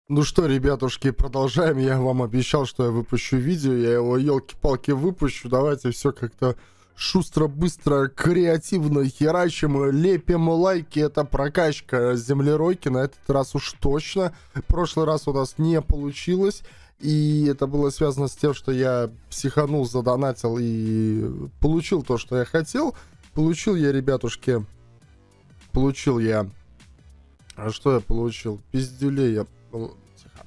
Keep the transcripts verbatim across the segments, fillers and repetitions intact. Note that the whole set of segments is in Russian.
Ну что, ребятушки, продолжаем. Я вам обещал, что я выпущу видео. Я его, елки-палки, выпущу. Давайте все как-то шустро, быстро, креативно херачим, лепим лайки. Это прокачка землеройки. На этот раз уж точно. В прошлый раз у нас не получилось. И это было связано с тем, что я психанул, задонатил и получил то, что я хотел. Получил я, ребятушки, получил я... А что я получил? Пиздюлей я... Тихо.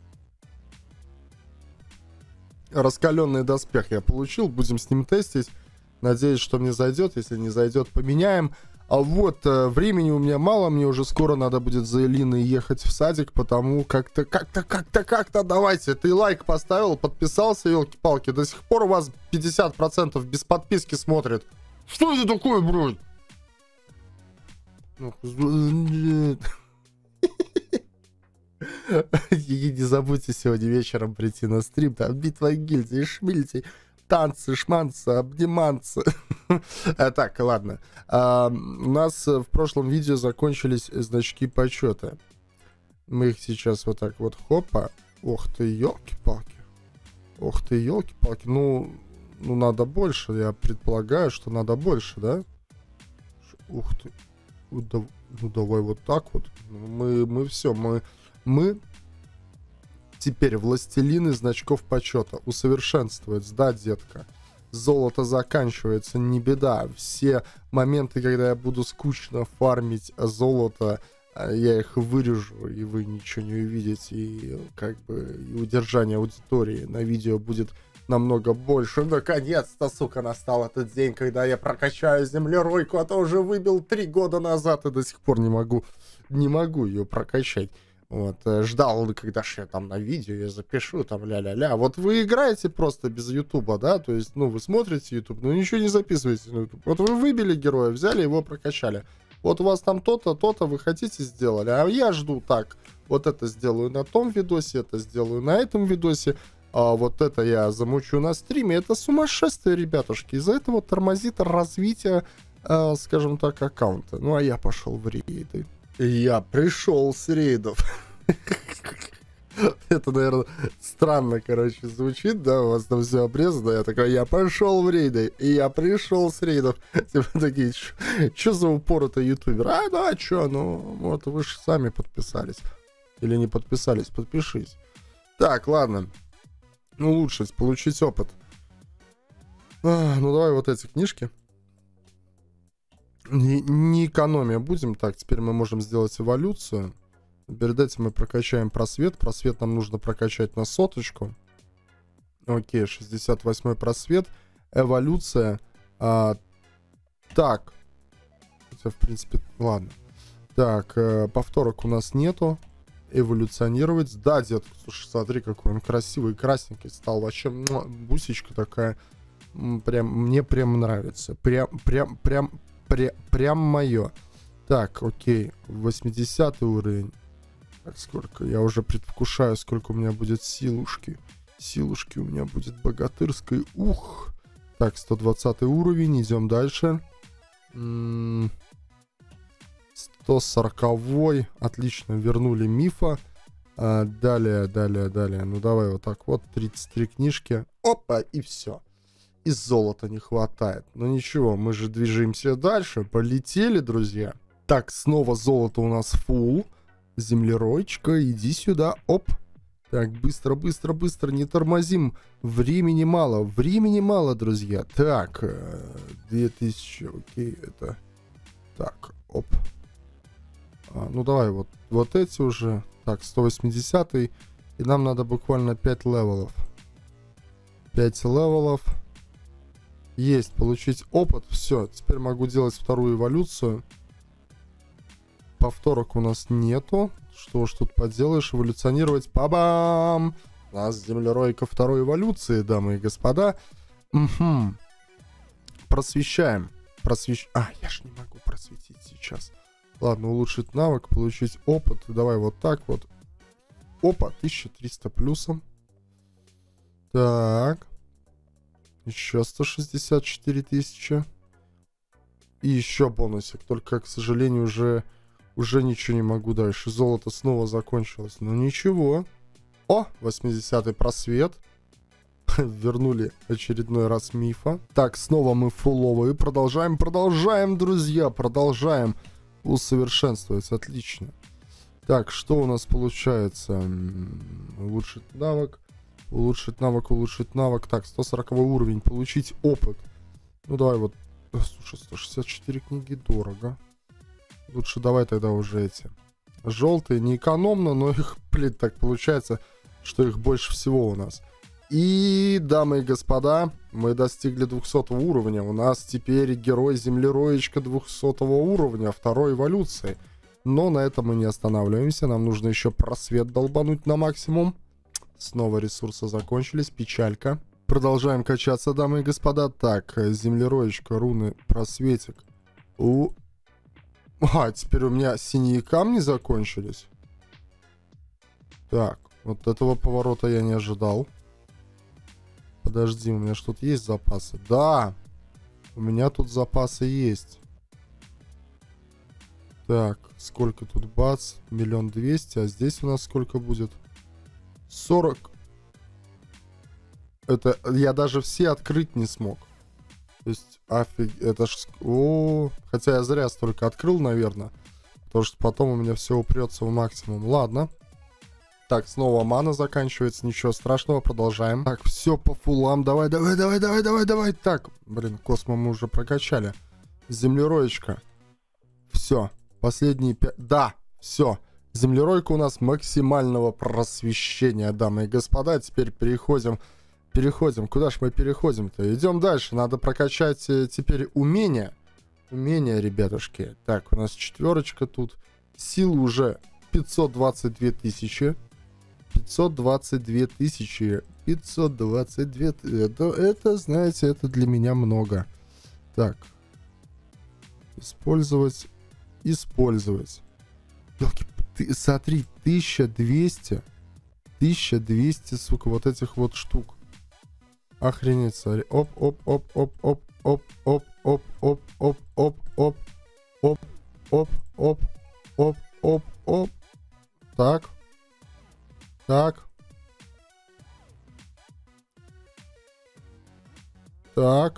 Раскаленный доспех я получил. Будем с ним тестить. Надеюсь, что мне зайдет. Если не зайдет, поменяем. А вот, э, времени у меня мало. Мне уже скоро надо будет за Элиной ехать в садик. Потому как-то, как-то, как-то, как-то. Давайте. Ты лайк поставил, подписался, елки-палки. До сих пор у вас пятьдесят процентов без подписки смотрит. Что это такое, блядь? И не забудьте сегодня вечером прийти на стрим. Там битва гильдии, шмильти, танцы, шманцы, обниманцы. Так, ладно. У нас в прошлом видео закончились значки почета. Мы их сейчас вот так вот, хопа. Ох ты, елки-палки. Ох ты, елки-палки. Ну, ну, надо больше. Я предполагаю, что надо больше, да? Ух ты. Ну, давай вот так вот. Мы, мы все, мы... Мы теперь властелины значков почета. Усовершенствуется, да, детка? Золото заканчивается, не беда. Все моменты, когда я буду скучно фармить золото, я их вырежу, и вы ничего не увидите. И как бы и удержание аудитории на видео будет намного больше. Наконец-то, сука, настал этот день, когда я прокачаю землеройку, а то уже выбил три года назад и до сих пор не могу, не могу ее прокачать. Вот, ждал, когда же я там на видео, я запишу, там ля-ля-ля. Вот вы играете просто без ютуба, да, то есть, ну, вы смотрите ютуб, но ничего не записываете на ютуб. Вот вы выбили героя, взяли его, прокачали. Вот у вас там то-то, то-то вы хотите сделали, а я жду так. Вот это сделаю на том видосе, это сделаю на этом видосе, а вот это я замучу на стриме. Это сумасшествие, ребятушки. Из-за этого тормозит развитие, э, скажем так, аккаунта. Ну, а я пошел в рейды. Я пришел с рейдов. Это, наверное, странно, короче, звучит, да, у вас там все обрезано. Я такой, я пошел в рейды, и я пришел с рейдов. Типа такие, что за упоротый ютубер? А, да, что, ну, вот вы же сами подписались. Или не подписались, подпишись. Так, ладно. Ну, улучшить, получить опыт. А, ну, давай вот эти книжки. Не, не экономия будем. Так, теперь мы можем сделать эволюцию. Перед этим мы прокачаем просвет. Просвет нам нужно прокачать на соточку. Окей, шестьдесят восьмой просвет. Эволюция. А, так. Хотя, в принципе, ладно. Так, э, повторок у нас нету. Эволюционировать. Да, детка, слушай, смотри, какой он красивый, красненький стал. Вообще, бусечка такая. Прям, мне прям нравится. Прям, прям, прям... Прям, прям мое. Так, окей. восьмидесятый уровень. Так, сколько? Я уже предвкушаю, сколько у меня будет силушки. Силушки у меня будет богатырской. Ух. Так, сто двадцатый уровень. Идем дальше. сто сороковой. Отлично, вернули мифа. А, далее, далее, далее. Ну, давай вот так вот. тридцать три книжки. Опа, и все. И золота не хватает. Но ничего, мы же движемся дальше. Полетели, друзья. Так, снова золото у нас фул. Землеройчика, иди сюда. Оп. Так, быстро, быстро, быстро. Не тормозим. Времени мало. Времени мало, друзья. Так, две тысячи. Окей, это... Так, оп. А, ну, давай вот, вот эти уже. Так, сто восьмидесятый. И нам надо буквально пять левелов. пять левелов. Есть, получить опыт. Все, теперь могу делать вторую эволюцию. Повторок у нас нету. Что уж тут поделаешь, эволюционировать. Па-бам! У нас землеройка второй эволюции, дамы и господа. Угу. Просвещаем. Просвещ... А, я ж не могу просветить сейчас. Ладно, улучшить навык, получить опыт. Давай вот так вот. Опа, тысяча триста плюсом. Так. Еще сто шестьдесят четыре тысячи. И еще бонусик. Только, к сожалению, уже Уже ничего не могу дальше. Золото снова закончилось. Ну ничего. О, восьмидесятый просвет. Вернули очередной раз мифа. Так, снова мы фуловые. Продолжаем, продолжаем, друзья. Продолжаем усовершенствовать. Отлично. Так, что у нас получается? Улучшить навык. Улучшить навык, улучшить навык. Так, сто сороковой уровень. Получить опыт. Ну, давай вот. Слушай, сто шестьдесят четыре книги дорого. Лучше давай тогда уже эти. Желтые, не экономно, но их, блин, так получается, что их больше всего у нас. И, дамы и господа, мы достигли двухсотого уровня. У нас теперь герой-землероечка двухсотого уровня, второй эволюции. Но на этом мы не останавливаемся. Нам нужно еще просвет долбануть на максимум. Снова ресурсы закончились. Печалька. Продолжаем качаться, дамы и господа. Так, землероечка, руны, просветик. У... А, теперь у меня синие камни закончились. Так, вот этого поворота я не ожидал. Подожди, у меня что-то есть запасы? Да, у меня тут запасы есть. Так, сколько тут бац? Миллион двести, а здесь у нас сколько будет? Сорок. Это я даже все открыть не смог. То есть, офиг... Это ж... О, хотя я зря столько открыл, наверное. Потому что потом у меня все упрется в максимум. Ладно. Так, снова мана заканчивается. Ничего страшного, продолжаем. Так, все по фулам. Давай, давай, давай, давай, давай, давай. Так, блин, космо мы уже прокачали. Землероечка. Все. Последние пять... Да, все. Землеройка у нас максимального просвещения, дамы и господа. Теперь переходим... Переходим. Куда ж мы переходим-то? Идем дальше. Надо прокачать э, теперь умения. Умения, ребятушки. Так, у нас четверочка тут. Силы уже пятьсот двадцать две тысячи. пятьсот двадцать две тысячи. пятьсот двадцать две тысячи. Это, это, знаете, это для меня много. Так. Использовать. Использовать. Ёлки, ты, смотри, тысяча двести. тысяча двести, сука, вот этих вот штук. Охренеть, смотри. Оп, оп, оп, оп, оп, оп, оп, оп, оп, оп, оп, оп, оп, оп, оп, оп, оп, оп. Так. Так. Так.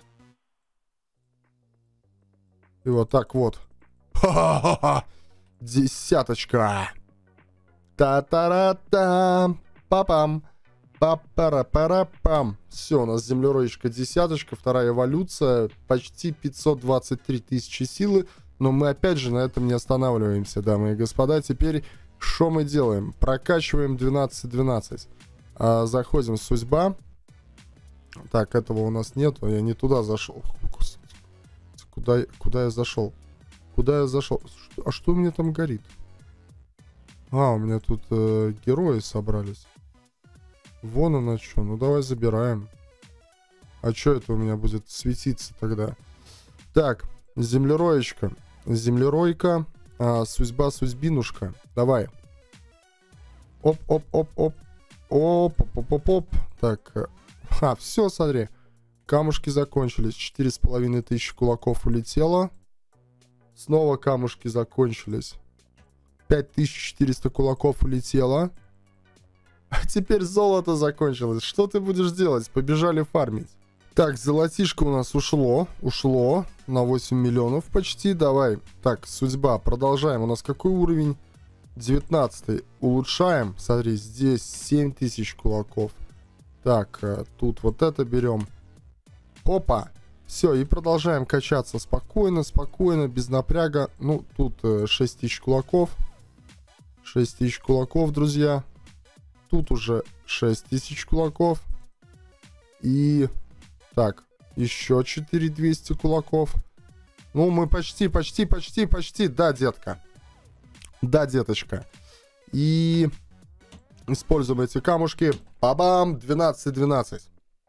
И вот так вот. Ха-ха-ха. Десяточка. Та-та-ра-та. Папам. Па-пара-пара-пам. Все, у нас землероечка десяточка, вторая эволюция, почти пятьсот двадцать три тысячи силы, но мы опять же на этом не останавливаемся, дамы и господа. Теперь что мы делаем? Прокачиваем двенадцать двенадцать. А, заходим в судьба. Так, этого у нас нет, я не туда зашел. Куда, куда я зашел? Куда я зашел? А что у меня там горит? А, у меня тут э, герои собрались. Вон оно что. Ну давай забираем. А что это у меня будет светиться тогда? Так, землероечка. Землеройка. А, судьба, судьбинушка. Давай. Оп-оп-оп-оп. Оп-оп-оп-оп. Так. А, все, смотри. Камушки закончились. Четыре с половиной тысячи кулаков улетело. Снова камушки закончились. пять тысяч четыреста кулаков улетело. А теперь золото закончилось. Что ты будешь делать? Побежали фармить. Так, золотишко у нас ушло. Ушло на восемь миллионов почти. Давай. Так, судьба. Продолжаем. У нас какой уровень? девятнадцатый. Улучшаем. Смотри, здесь семь тысяч кулаков. Так, тут вот это берем. Опа. Все, и продолжаем качаться спокойно, спокойно, без напряга. Ну, тут шесть тысяч кулаков. шесть тысяч кулаков, друзья. Тут уже шесть тысяч кулаков. И... Так, еще четыре тысячи двести кулаков. Ну, мы почти, почти, почти, почти. Да, детка. Да, деточка. И... Используем эти камушки. Ба-бам! двенадцать двенадцать.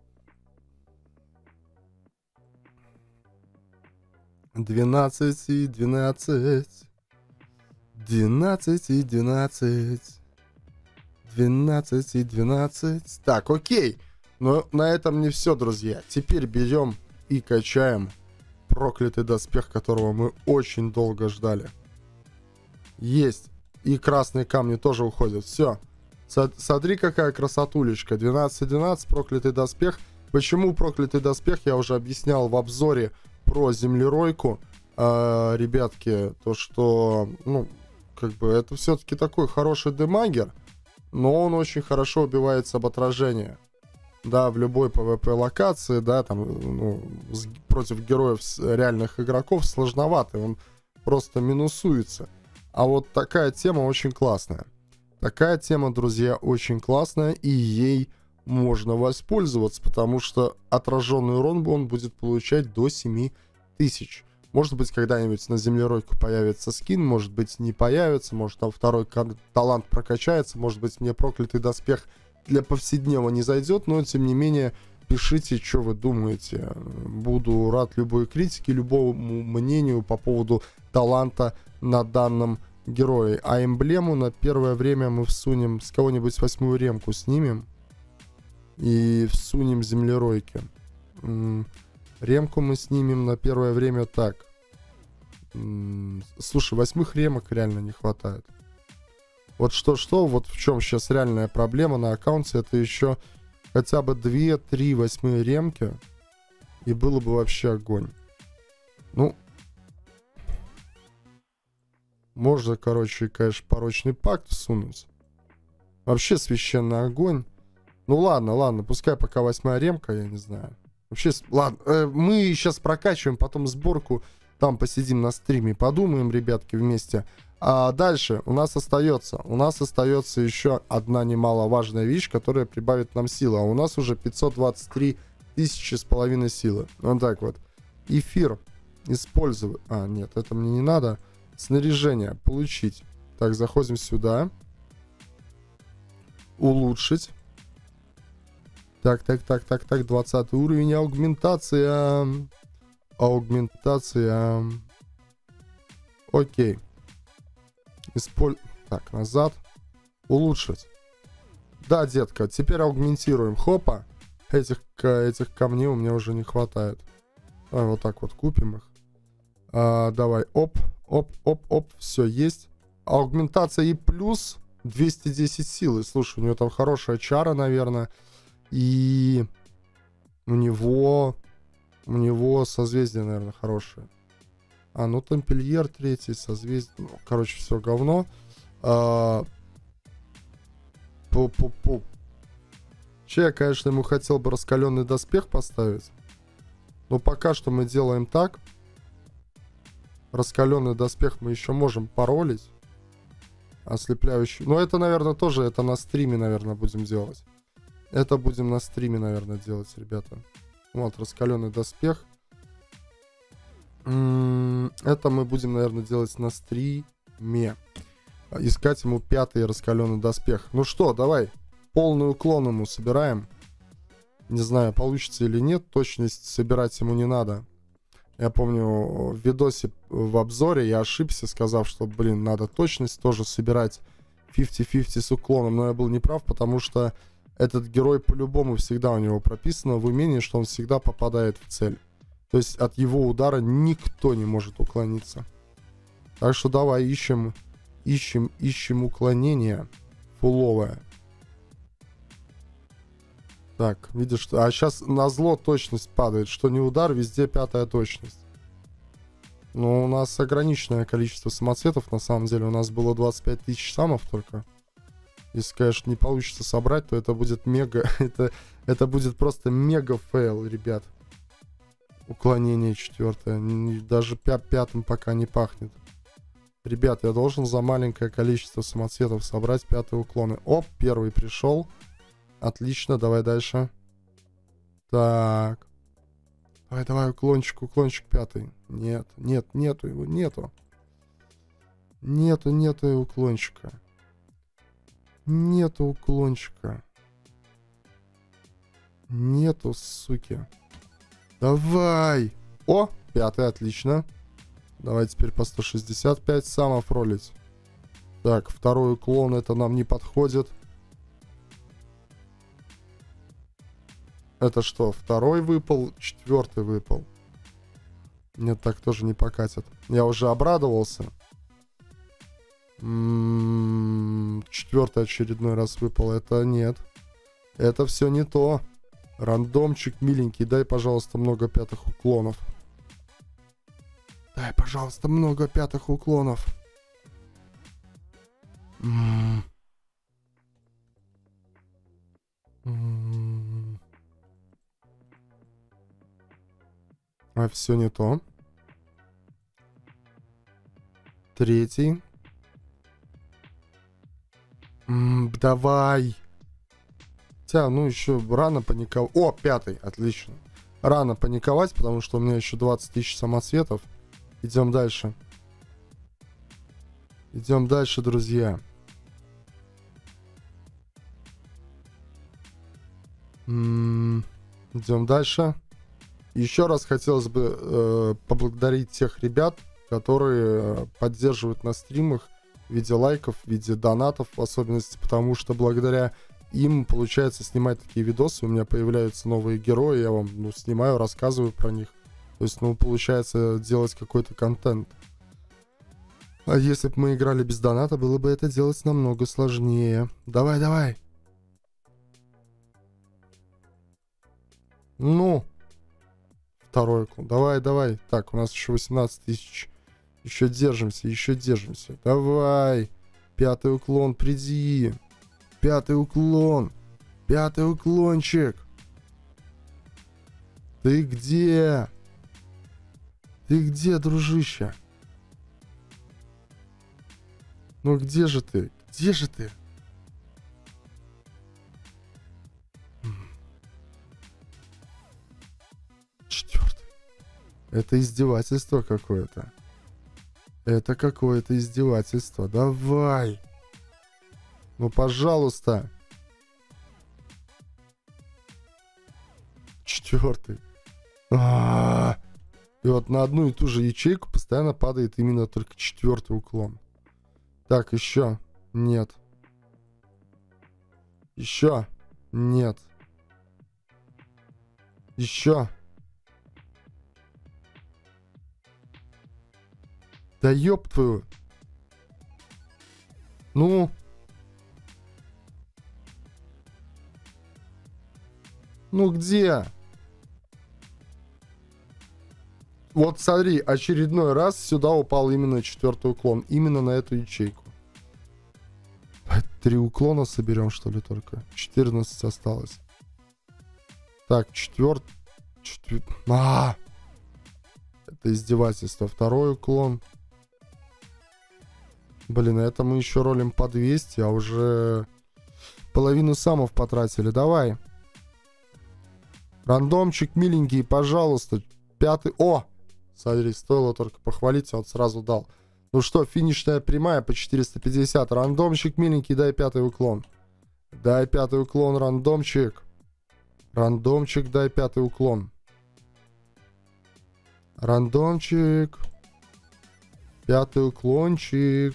двенадцать и двенадцать. двенадцать и двенадцать. двенадцать и двенадцать. Так, окей. Но на этом не все, друзья. Теперь берем и качаем проклятый доспех, которого мы очень долго ждали. Есть. И красные камни тоже уходят. Все. Смотри, какая красотулечка. двенадцать двенадцать, проклятый доспех. Почему проклятый доспех, я уже объяснял в обзоре про землеройку. А, ребятки, то что, ну, как бы это все-таки такой хороший демагер, но он очень хорошо убивается об отражение. Да, в любой PvP локации, да, там, ну, с, против героев реальных игроков сложновато, он просто минусуется. А вот такая тема очень классная. Такая тема, друзья, очень классная, и ей можно воспользоваться, потому что отраженный урон он будет получать до семи тысяч. Может быть, когда-нибудь на землеройку появится скин, может быть, не появится, может, там второй талант прокачается, может быть, мне проклятый доспех для повседневного не зайдет, но, тем не менее, пишите, что вы думаете. Буду рад любой критике, любому мнению по поводу таланта на данном герое. А эмблему на первое время мы всунем, с кого-нибудь восьмую ремку снимем и всунем землеройки. Ремку мы снимем на первое время так. Слушай, восьмых ремок реально не хватает. Вот что-что, вот в чем сейчас реальная проблема на аккаунте, это еще хотя бы две-три восьмые ремки, и было бы вообще огонь. Ну, можно, короче, конечно, порочный пакт всунуть. Вообще священный огонь. Ну ладно, ладно, пускай пока восьмая ремка, я не знаю. Вообще, ладно, э, мы сейчас прокачиваем, потом сборку, там посидим на стриме, подумаем, ребятки, вместе. А дальше у нас остается, у нас остается еще одна немаловажная вещь, которая прибавит нам силы. А у нас уже пятьсот двадцать три тысячи с половиной силы. Вот так вот. Эфир использовать. А, нет, это мне не надо. Снаряжение получить. Так, заходим сюда. Улучшить. Так, так, так, так, так, двадцатый уровень, аугментация. Аугментация. Окей. Исполь... Так, назад. Улучшить. Да, детка, теперь аугментируем. Хопа. Этих, этих камней у меня уже не хватает. Давай вот так вот купим их. А, давай, оп, оп, оп, оп, все есть. Аугментация и плюс двести десять силы. Слушай, у него там хорошая чара, наверное. И у него, у него созвездие, наверное, хорошее. А, ну тампельер третий, созвездие. Ну, короче, все говно. А, пу-пу-пу. Че, я, конечно, ему хотел бы раскаленный доспех поставить. Но пока что мы делаем так. Раскаленный доспех мы еще можем паролить. Ослепляющий. Но это, наверное, тоже это на стриме, наверное, будем делать. Это будем на стриме, наверное, делать, ребята. Вот, раскаленный доспех. Это мы будем, наверное, делать на стриме. Искать ему пятый раскаленный доспех. Ну что, давай. Полный уклон ему собираем. Не знаю, получится или нет. Точность собирать ему не надо. Я помню, в видосе в обзоре я ошибся, сказав, что, блин, надо точность тоже собирать пятьдесят пятьдесят с уклоном. Но я был неправ, потому что этот герой по-любому всегда у него прописано в умении, что он всегда попадает в цель. То есть от его удара никто не может уклониться. Так что давай ищем, ищем, ищем уклонение фуловое. Так, видишь, а сейчас назло точность падает. Что не удар, везде пятая точность. Но у нас ограниченное количество самоцветов, на самом деле. У нас было двадцать пять тысяч самов только. Если, конечно, не получится собрать, то это будет мега... это, это будет просто мега фейл, ребят. Уклонение четвертое. Даже пя пятым пока не пахнет. Ребят, я должен за маленькое количество самоцветов собрать пятые уклоны. Оп, первый пришел. Отлично, давай дальше. Так. Давай, давай, уклончик, уклончик пятый. Нет, нет, нету его, нету. Нету, нету уклончика. Нету уклончика. Нету, суки. Давай. О, пятый, отлично. Давай теперь по сто шестьдесят пять самов ролить. Так, второй уклон, это нам не подходит. Это что, второй выпал, четвертый выпал. Нет, так тоже не покатит. Я уже обрадовался. М-м-м, четвертый очередной раз выпал. Это нет. Это все не то. Рандомчик миленький. Дай, пожалуйста, много пятых уклонов. Дай, пожалуйста, много пятых уклонов. М-м. М-м. А все не то. Третий. М, давай. Хотя, ну, еще рано паниковать. О, пятый, отлично. Рано паниковать, потому что у меня еще двадцать тысяч самоцветов. Идем дальше. Идем дальше, друзья. М-м, идем дальше. Еще раз хотелось бы э, поблагодарить тех ребят, которые поддерживают на стримах в виде лайков, в виде донатов, в особенности, потому что благодаря им получается снимать такие видосы, у меня появляются новые герои, я вам ну, снимаю, рассказываю про них. То есть, ну, получается делать какой-то контент. А если бы мы играли без доната, было бы это делать намного сложнее. Давай, давай. Ну. Второй уклон. Давай, давай. Так, у нас еще восемнадцать тысяч. Еще держимся, еще держимся. Давай. Пятый уклон, приди. Пятый уклон. Пятый уклончик. Ты где? Ты где, дружище? Ну где же ты? Где же ты? Четвертый. Это издевательство какое-то. Это какое-то издевательство. Давай. Ну, пожалуйста. Четвертый. А-а-а. И вот на одну и ту же ячейку постоянно падает именно только четвертый уклон. Так, еще. Нет. Еще. Нет. Еще. Да ёб твою. Ну. Ну где? Вот смотри, очередной раз сюда упал именно четвертый уклон. Именно на эту ячейку. Три уклона соберем, что ли, только? четырнадцать осталось. Так, четвертый. Четвер... А! Это издевательство. Второй уклон. Блин, а это мы еще ролим по двести, а уже половину самов потратили. Давай. Рандомчик миленький, пожалуйста. Пятый. О! Смотри, стоило только похвалить, я вот сразу дал. Ну что, финишная прямая по четыреста пятьдесят. Рандомчик миленький, дай пятый уклон. Дай пятый уклон, рандомчик. Рандомчик, дай пятый уклон. Рандомчик. Пятый уклончик.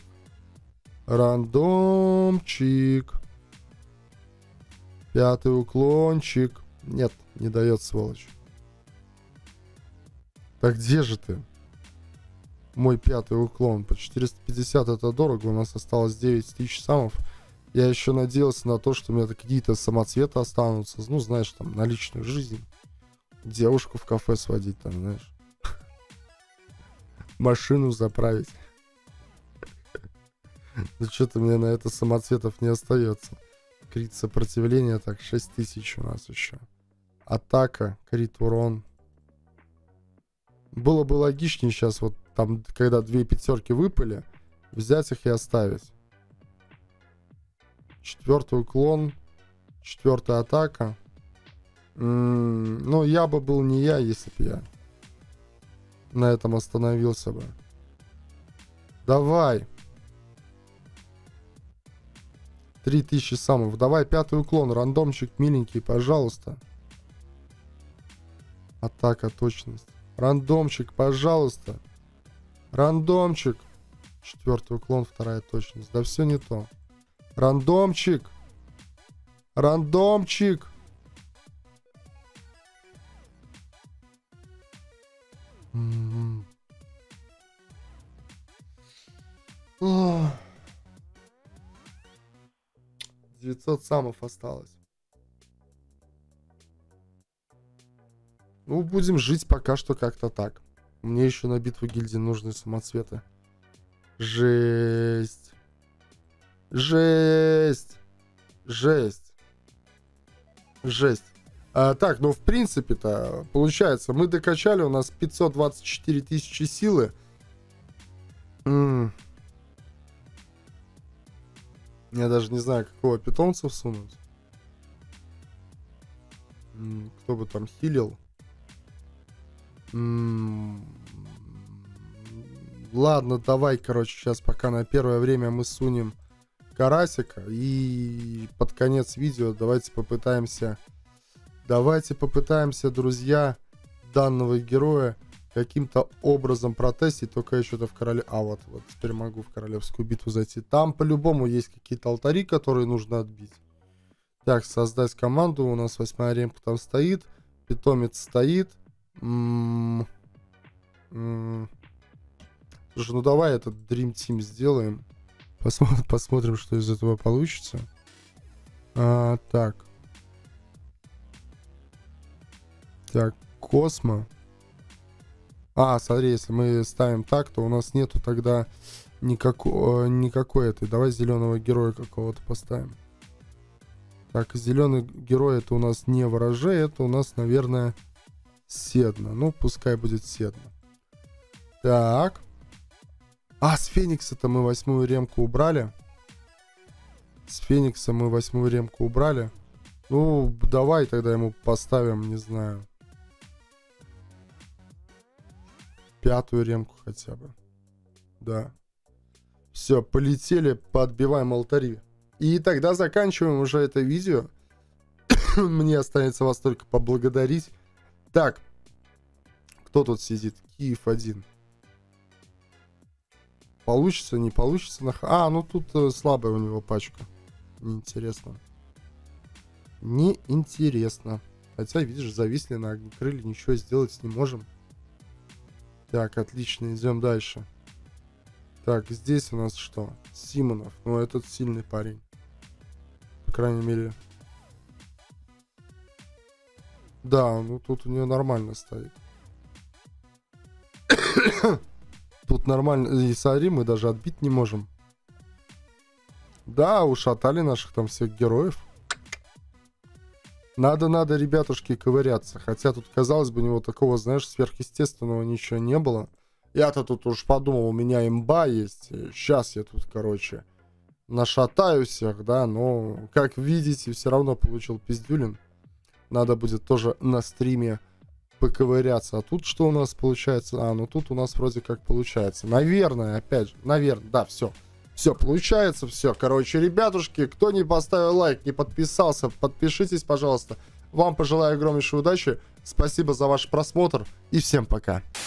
Рандомчик. Пятый уклончик. Нет, не дает, сволочь. Так где же ты? Мой пятый уклон. По четыреста пятьдесят это дорого. У нас осталось девять тысяч самов. Я еще надеялся на то, что у меня какие-то самоцветы останутся. Ну, знаешь, там, на личную жизнь. Девушку в кафе сводить, там, знаешь. Машину заправить. Ну, что-то мне на это самоцветов не остается. Крит сопротивления. Так, шесть тысяч у нас еще. Атака, крит урон. Было бы логичнее сейчас, вот там, когда две пятерки выпали, взять их и оставить. Четвертый уклон. Четвертая атака. М-м, ну, я бы был не я, если бы я на этом остановился бы. Давай. Три тысячи самых. Давай пятый уклон. Рандомчик миленький, пожалуйста. Атака, точность. Рандомчик, пожалуйста. Рандомчик. Четвертый уклон, вторая точность. Да все не то. Рандомчик. Рандомчик. М-м-м. девятьсот самов осталось. Ну, будем жить пока что как-то так. Мне еще на битву гильдии нужны самоцветы. Жесть. Жесть. Жесть. Жесть. А, так, ну в принципе-то, получается, мы докачали, у нас пятьсот двадцать четыре тысячи силы. М-м. Я даже не знаю, какого питомца всунуть. М-м, кто бы там хилил. М-м. Ладно, давай, короче, сейчас пока на первое время мы сунем карасика. И под конец видео давайте попытаемся... Давайте попытаемся, друзья, данного героя каким-то образом протестить. Только я что-то в короле... А, вот, вот, теперь могу в королевскую битву зайти. Там по-любому есть какие-то алтари, которые нужно отбить. Так, создать команду. У нас восьмая ремка там стоит. Питомец стоит. М-м- м- Слушай, ну давай этот Dream Team сделаем. Посмотрим, посмотрим, что из этого получится. А, так. Так, Космо. А, смотри, если мы ставим так, то у нас нету тогда никакой, никакой этой. Давай зеленого героя какого-то поставим. Так, зеленый герой это у нас не ворожей, это у нас, наверное, Седна. Ну, пускай будет Седна. Так. А, с Феникса-то мы восьмую ремку убрали. С Феникса мы восьмую ремку убрали. Ну, давай тогда ему поставим, не знаю, пятую ремку хотя бы. Да. Все, полетели, подбиваем алтари. И тогда заканчиваем уже это видео. Мне останется вас только поблагодарить. Так. Кто тут сидит? Киев один. Получится, не получится? На... А, ну тут э, слабая у него пачка. Неинтересно. Неинтересно. Хотя, видишь, зависли на огнекрыле, ничего сделать не можем. Так, отлично, идем дальше. Так, здесь у нас что? Симонов. Ну, этот сильный парень. По крайней мере. Да, ну тут у нее нормально стоит. Тут нормально. И смотри, мы даже отбить не можем. Да, ушатали наших там всех героев. Надо, надо, ребятушки, ковыряться. Хотя тут, казалось бы, у него такого, знаешь, сверхъестественного ничего не было. Я-то тут уж подумал, у меня имба есть. Сейчас я тут, короче, нашатаю всех, да. Но, как видите, все равно получил пиздюлин. Надо будет тоже на стриме поковыряться. А тут что у нас получается? А, ну тут у нас вроде как получается. Наверное, опять же, наверное, да, все. Все, получается, все. Короче, ребятушки, кто не поставил лайк, не подписался, подпишитесь, пожалуйста. Вам пожелаю огромнейшей удачи. Спасибо за ваш просмотр и всем пока.